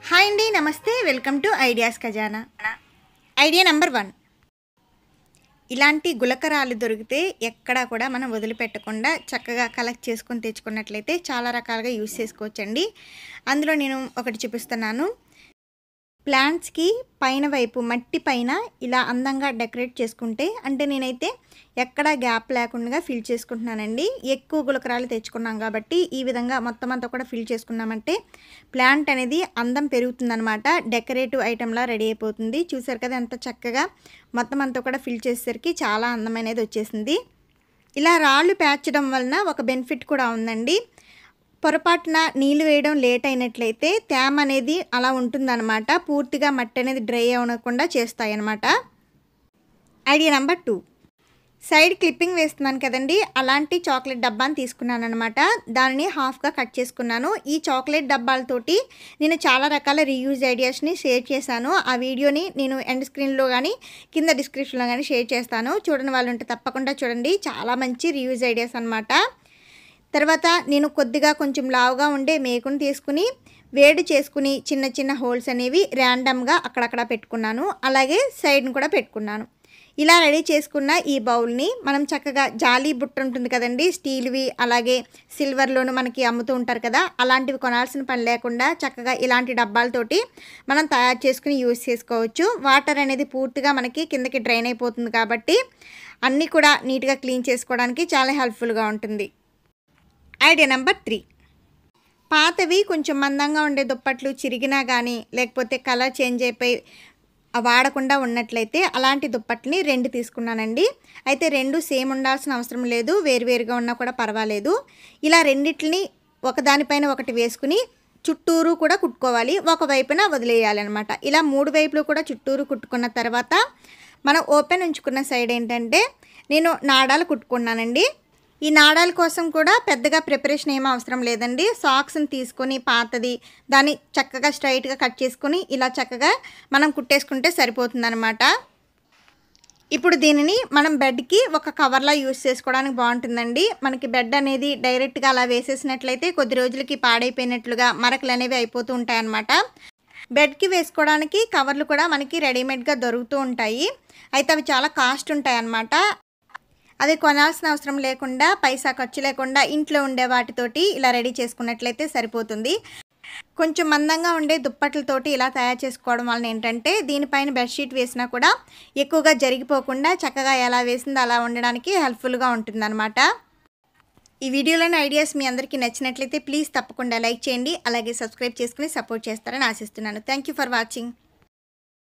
Hi అండి, నమస్తే. Welcome to ideas Khazana. Idea number 1, ఇలాంటి గులకరాలు దొరికితే ఎక్కడా కూడా మనం వదిలిపెట్టకుండా చక్కగా కలెక్ట్ చేసుకొని తెచ్చుకున్నట్లయితే చాలా రకాలుగా యూస్ చేసుకోవచ్చండి. అందులో నేను ఒకటి చూపిస్తున్నాను. ప్లాంట్స్కి పైన వైపు మట్టి పైన ఇలా అందంగా డెకరేట్ చేసుకుంటే, అంటే నేనైతే ఎక్కడా గ్యాప్ లేకుండా ఫిల్ చేసుకుంటున్నానండి. ఎక్కువ గులకరాలు తెచ్చుకున్నాం కాబట్టి ఈ విధంగా మొత్తం అంతా కూడా ఫిల్ చేసుకున్నామంటే ప్లాంట్ అనేది అందం పెరుగుతుందనమాట. డెకరేటివ్ ఐటెంలా రెడీ అయిపోతుంది. చూసారు కదా ఎంత చక్కగా మొత్తం అంతా కూడా ఫిల్ చేసేసరికి చాలా అందమైనది వచ్చేసింది. ఇలా రాళ్ళు పేర్చడం వలన ఒక బెనిఫిట్ కూడా ఉందండి. పొరపాటున నీళ్ళు వేయడం లేట్ అయినట్లయితే తేమ అనేది అలా ఉంటుందన్నమాట. పూర్తిగా మట్టి అనేది డ్రై అవ్వకుండా చేస్తాయన్నమాట. ఐడియా నెంబర్ 2, సైడ్ క్లిప్పింగ్ వేస్తున్నాను కదండి, అలాంటి చాక్లెట్ డబ్బాని తీసుకున్నాను అనమాట. దానిని హాఫ్గా కట్ చేసుకున్నాను. ఈ చాక్లెట్ డబ్బాలతోటి నేను చాలా రకాల రీయూజ్ ఐడియాస్ని షేర్ చేశాను. ఆ వీడియోని నేను ఎండ్ స్క్రీన్లో కానీ కింద డిస్క్రిప్షన్లో కానీ షేర్ చేస్తాను. చూడని వాళ్ళు ఉంటే తప్పకుండా చూడండి. చాలా మంచి రీయూజ్ ఐడియాస్ అనమాట. తర్వాత నేను కొద్దిగా కొంచెం లావుగా ఉండే మేకుని తీసుకుని వేడి చేసుకుని చిన్న చిన్న హోల్స్ అనేవి ర్యాండమ్గా అక్కడక్కడ పెట్టుకున్నాను. అలాగే సైడ్ని కూడా పెట్టుకున్నాను. ఇలా రెడీ చేసుకున్న ఈ బౌల్ని మనం చక్కగా జాలీ బుట్ట ఉంటుంది కదండి, స్టీల్వి, అలాగే సిల్వర్లోను మనకి అమ్ముతూ ఉంటారు కదా, అలాంటివి కొనాల్సిన పని లేకుండా చక్కగా ఇలాంటి డబ్బాలతోటి మనం తయారు చేసుకుని యూజ్ చేసుకోవచ్చు. వాటర్ అనేది పూర్తిగా మనకి కిందకి డ్రైన్ అయిపోతుంది కాబట్టి అన్నీ కూడా నీట్గా క్లీన్ చేసుకోవడానికి చాలా హెల్ప్ఫుల్గా ఉంటుంది. ఐడియా నెంబర్ 3, పాతవి కొంచెం మందంగా ఉండే దుప్పట్లు చిరిగినా కానీ లేకపోతే కలర్ చేంజ్ అయిపోయి వాడకుండా ఉన్నట్లయితే అలాంటి దుప్పట్లని 2 తీసుకున్నానండి. అయితే 2 సేమ్ ఉండాల్సిన అవసరం లేదు, వేరువేరుగా ఉన్నా కూడా పర్వాలేదు. ఇలా రెండిట్లని ఒకదానిపైన ఒకటి వేసుకుని చుట్టూరు కూడా కుట్టుకోవాలి. ఒకవైపున వదిలేయాలన్నమాట. ఇలా 3 వైపులు కూడా చుట్టూరు కుట్టుకున్న తర్వాత మనం ఓపెన్ ఉంచుకున్న సైడ్ ఏంటంటే నేను నాడాలు కుట్టుకున్నానండి. ఈ నాడాల కోసం కూడా పెద్దగా ప్రిపరేషన్ ఏమీ అవసరం లేదండి. సాక్స్ని తీసుకొని పాతది దాన్ని చక్కగా స్ట్రైట్గా కట్ చేసుకొని ఇలా చక్కగా మనం కుట్టేసుకుంటే సరిపోతుందన్నమాట. ఇప్పుడు దీనిని మనం బెడ్కి ఒక కవర్లా యూస్ చేసుకోవడానికి బాగుంటుందండి. మనకి బెడ్ అనేది డైరెక్ట్గా అలా వేసేసినట్లయితే కొద్ది రోజులకి పాడైపోయినట్లుగా మరకలు అనేవి అయిపోతూ ఉంటాయన్నమాట. బెడ్కి వేసుకోవడానికి కవర్లు కూడా మనకి రెడీమేడ్గా దొరుకుతూ ఉంటాయి. అయితే అవి చాలా కాస్ట్ ఉంటాయి అన్నమాట. అవి కొనాల్సిన అవసరం లేకుండా పైసా ఖర్చు లేకుండా ఇంట్లో ఉండే వాటితోటి ఇలా రెడీ చేసుకున్నట్లయితే సరిపోతుంది. కొంచెం మందంగా ఉండే దుప్పట్లతోటి ఇలా తయారు చేసుకోవడం వలన ఏంటంటే దీనిపైన బెడ్షీట్ వేసినా కూడా ఎక్కువగా జరిగిపోకుండా చక్కగా ఎలా వేసిందో అలా ఉండడానికి హెల్ప్ఫుల్గా ఉంటుందన్నమాట. ఈ వీడియోలోని ఐడియాస్ మీ అందరికీ నచ్చినట్లయితే ప్లీజ్ తప్పకుండా లైక్ చేయండి. అలాగే సబ్స్క్రైబ్ చేసుకుని సపోర్ట్ చేస్తారని ఆశిస్తున్నాను. Thank you for watching.